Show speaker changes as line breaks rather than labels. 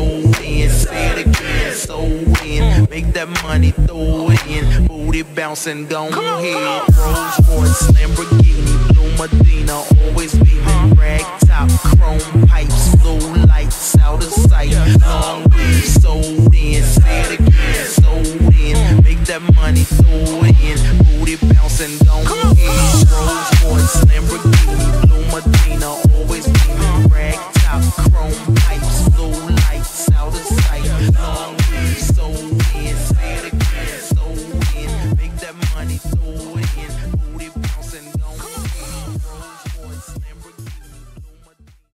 sold in. Say it again, sold in. Make that money, throw it in. Booty bouncing, go ahead. Rolls Royce, Lamborghini, Blue Medina, always beaming. Rag top, chrome pipes, blue